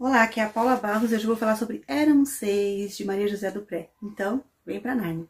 Olá, aqui é a Paula Barros e hoje eu vou falar sobre Éramos Seis, de Maria José do Pré. Então, vem pra Nárnia.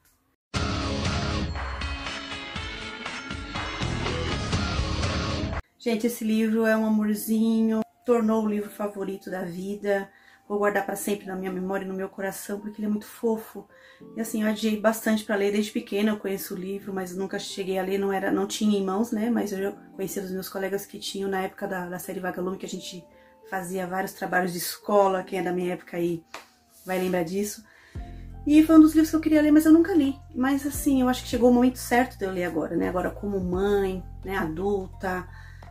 Gente, esse livro é um amorzinho, tornou o livro favorito da vida. Vou guardar pra sempre na minha memória e no meu coração, porque ele é muito fofo. E assim, eu adiei bastante pra ler desde pequena, eu conheço o livro, mas nunca cheguei a ler, não tinha em mãos, né? Mas eu já conhecia dos meus colegas que tinham na época da série Vagalume, que a gente fazia vários trabalhos de escola, quem é da minha época aí vai lembrar disso. E foi um dos livros que eu queria ler, mas eu nunca li. Mas assim, eu acho que chegou o momento certo de eu ler agora, né? Agora como mãe, né, adulta,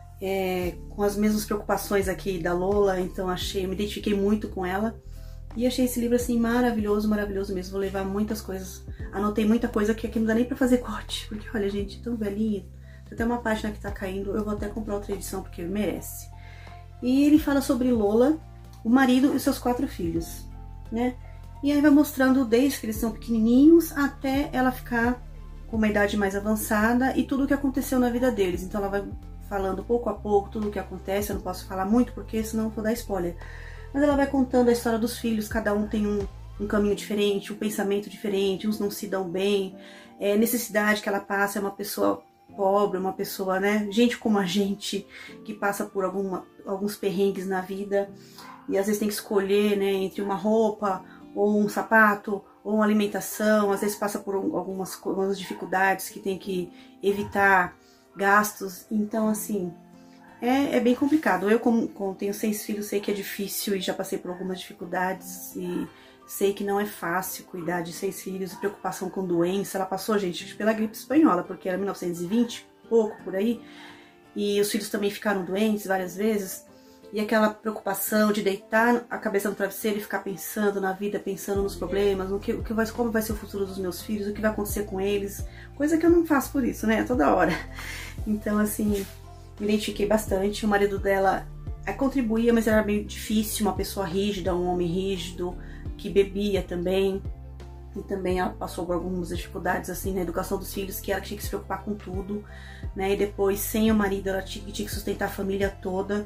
com as mesmas preocupações aqui da Lola, então me identifiquei muito com ela. E achei esse livro assim maravilhoso, maravilhoso mesmo. Vou levar muitas coisas, anotei muita coisa que aqui não dá nem pra fazer corte, porque olha gente, tão velhinha. Tem até uma página que tá caindo, eu vou até comprar outra edição porque merece. E ele fala sobre Lola, o marido e os seus 4 filhos, né? E aí vai mostrando desde que eles são pequenininhos até ela ficar com uma idade mais avançada e tudo o que aconteceu na vida deles. Então ela vai falando pouco a pouco tudo o que acontece, eu não posso falar muito porque senão eu vou dar spoiler. Mas ela vai contando a história dos filhos, cada um tem um caminho diferente, um pensamento diferente, uns não se dão bem, necessidade que ela passa, é uma pessoa pobre, uma pessoa, né, gente como a gente, que passa por alguns perrengues na vida e às vezes tem que escolher, né, entre uma roupa ou um sapato ou uma alimentação, às vezes passa por algumas dificuldades que tem que evitar gastos, então assim, é bem complicado. Eu como tenho 6 filhos, sei que é difícil e já passei por algumas dificuldades e sei que não é fácil cuidar de 6 filhos, preocupação com doença. Ela passou, gente, pela gripe espanhola, porque era 1920, pouco por aí, e os filhos também ficaram doentes várias vezes, e aquela preocupação de deitar a cabeça no travesseiro e ficar pensando na vida, pensando nos problemas, como vai ser o futuro dos meus filhos, o que vai acontecer com eles, coisa que eu não faço por isso, né, toda hora. Então, assim, me identifiquei bastante. O marido dela contribuía, mas era meio difícil, uma pessoa rígida, um homem rígido, que bebia também, e também ela passou por algumas dificuldades assim na educação dos filhos, que ela tinha que se preocupar com tudo, né, e depois sem o marido ela tinha que sustentar a família toda,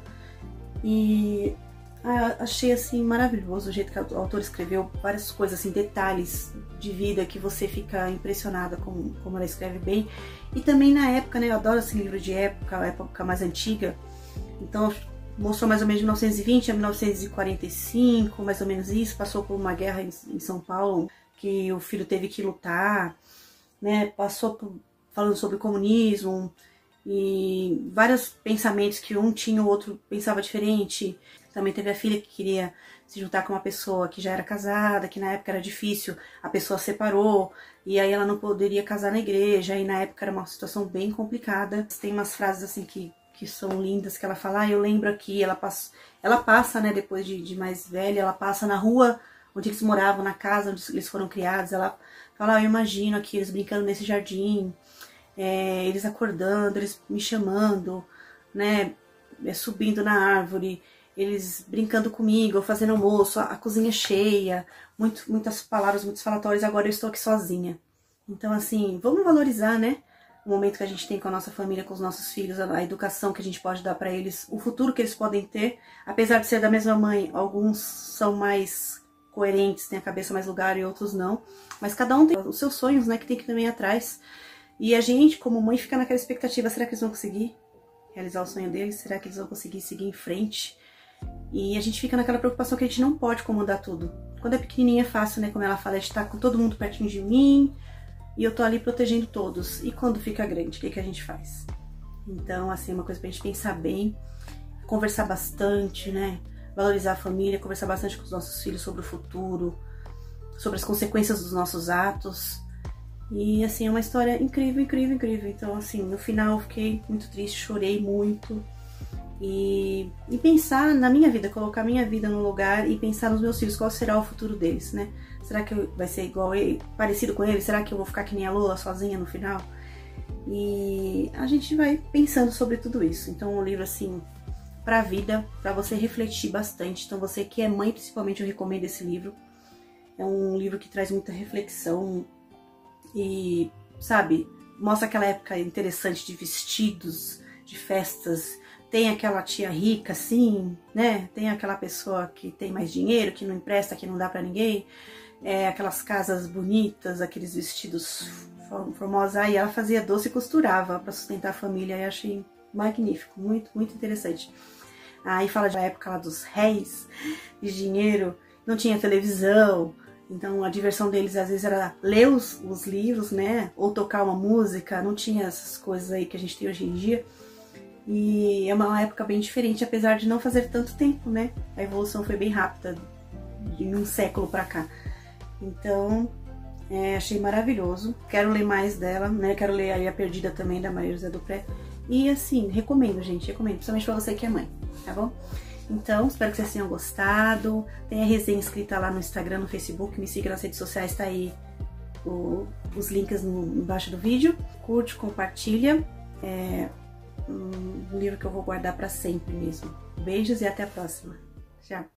e achei assim maravilhoso o jeito que o autor escreveu, várias coisas assim, detalhes de vida que você fica impressionada como ela escreve bem, e também na época, né, eu adoro esse livro de época, a época mais antiga, então mostrou mais ou menos de 1920 a 1945, mais ou menos isso, passou por uma guerra em São Paulo, que o filho teve que lutar, né, falando sobre comunismo, e vários pensamentos que um tinha, o outro pensava diferente. Também teve a filha que queria se juntar com uma pessoa que já era casada, que na época era difícil, a pessoa separou, e aí ela não poderia casar na igreja, e na época era uma situação bem complicada. Tem umas frases assim que são lindas, que ela fala, eu lembro aqui, ela passa, né, depois de mais velha, ela passa na rua onde eles moravam, na casa onde eles foram criados, ela fala, eu imagino aqui eles brincando nesse jardim, eles acordando, eles me chamando, né, subindo na árvore, eles brincando comigo, fazendo almoço, a cozinha cheia, muitas palavras, muitos falatórios, agora eu estou aqui sozinha. Então assim, vamos valorizar, né, o momento que a gente tem com a nossa família, com os nossos filhos, a educação que a gente pode dar para eles, o futuro que eles podem ter, apesar de ser da mesma mãe, alguns são mais coerentes, têm a cabeça mais lugar e outros não, mas cada um tem os seus sonhos, né, que tem que também ir atrás, e a gente como mãe fica naquela expectativa, será que eles vão conseguir realizar o sonho deles, será que eles vão conseguir seguir em frente, e a gente fica naquela preocupação que a gente não pode comandar tudo. Quando é pequenininha é fácil, né, como ela fala, de estar com todo mundo pertinho de mim, e eu tô ali protegendo todos. E quando fica grande, o que a gente faz? Então, assim, é uma coisa pra gente pensar bem, conversar bastante, né? Valorizar a família, conversar bastante com os nossos filhos sobre o futuro, sobre as consequências dos nossos atos. E, assim, é uma história incrível, incrível, incrível. Então, assim, no final eu fiquei muito triste, chorei muito. E pensar na minha vida, colocar minha vida no lugar e pensar nos meus filhos, qual será o futuro deles, né? Será que vai ser igual ele, parecido com ele? Será que eu vou ficar que nem a Lola, sozinha no final? E a gente vai pensando sobre tudo isso. Então, um livro assim, pra vida, pra você refletir bastante. Então, você que é mãe, principalmente, eu recomendo esse livro. É um livro que traz muita reflexão e, sabe, mostra aquela época interessante de vestidos, de festas, tem aquela tia rica, assim, né? Tem aquela pessoa que tem mais dinheiro, que não empresta, que não dá pra ninguém. Aquelas casas bonitas, aqueles vestidos formosos. Aí ela fazia doce e costurava pra sustentar a família. Aí achei magnífico, muito, muito interessante. Aí fala da época lá dos réis de dinheiro, não tinha televisão. Então a diversão deles às vezes era ler os livros, né? Ou tocar uma música, não tinha essas coisas aí que a gente tem hoje em dia. E é uma época bem diferente, apesar de não fazer tanto tempo, né? A evolução foi bem rápida, de um século pra cá. Então, achei maravilhoso. Quero ler mais dela, né? Quero ler aí A Perdida também, da Maria José Dupré. E assim, recomendo, gente, recomendo, principalmente pra você que é mãe, tá bom? Então, espero que vocês tenham gostado. Tem a resenha escrita lá no Instagram, no Facebook, me siga nas redes sociais, tá aí os links embaixo do vídeo. Curte, compartilha. Um livro que eu vou guardar pra sempre mesmo. Beijos e até a próxima. Tchau!